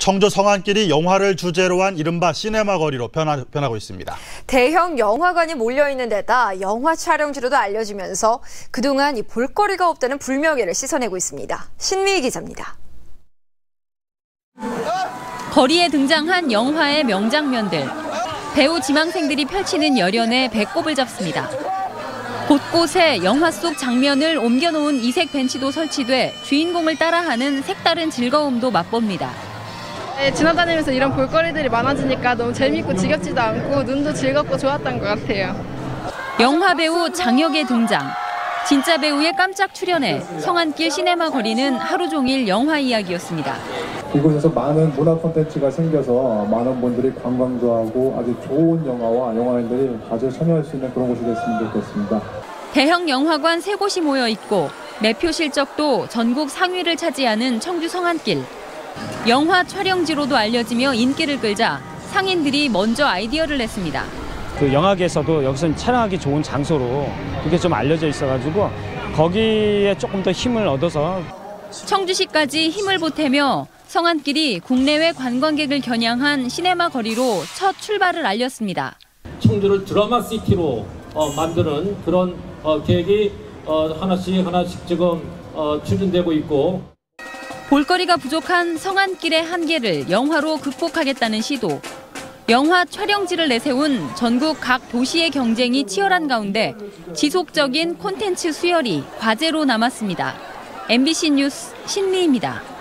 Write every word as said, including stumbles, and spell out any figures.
청주 성안길이 영화를 주제로 한 이른바 시네마 거리로 변하, 변하고 있습니다. 대형 영화관이 몰려있는 데다 영화 촬영지로도 알려지면서 그동안 이 볼거리가 없다는 불명예를 씻어내고 있습니다. 신미희 기자입니다. 거리에 등장한 영화의 명장면들. 배우 지망생들이 펼치는 열연에 배꼽을 잡습니다. 곳곳에 영화 속 장면을 옮겨놓은 이색 벤치도 설치돼 주인공을 따라하는 색다른 즐거움도 맛봅니다. 네, 지나다니면서 이런 볼거리들이 많아지니까 너무 재밌고 지겹지도 않고 눈도 즐겁고 좋았던 것 같아요. 영화 배우 장혁의 등장. 진짜 배우의 깜짝 출연에 성안길 시네마 거리는 하루 종일 영화 이야기였습니다. 이곳에서 많은 문화 콘텐츠가 생겨서 많은 분들이 관광도 하고 아주 좋은 영화와 영화인들이 아주 참여할 수 있는 그런 곳이 됐으면 좋겠습니다. 대형 영화관 세 곳이 모여 있고 매표 실적도 전국 상위를 차지하는 청주 성안길. 영화 촬영지로도 알려지며 인기를 끌자 상인들이 먼저 아이디어를 냈습니다. 그 영화계에서도 여기서는 촬영하기 좋은 장소로 그게 좀 알려져 있어가지고 거기에 조금 더 힘을 얻어서 청주시까지 힘을 보태며 성안길이 국내외 관광객을 겨냥한 시네마 거리로 첫 출발을 알렸습니다. 청주를 드라마 시티로 어, 만드는 그런 어, 계획이 어, 하나씩 하나씩 지금 어, 추진되고 있고 볼거리가 부족한 성안길의 한계를 영화로 극복하겠다는 시도. 영화 촬영지를 내세운 전국 각 도시의 경쟁이 치열한 가운데 지속적인 콘텐츠 수혈이 과제로 남았습니다. 엠비씨 뉴스 신미희입니다.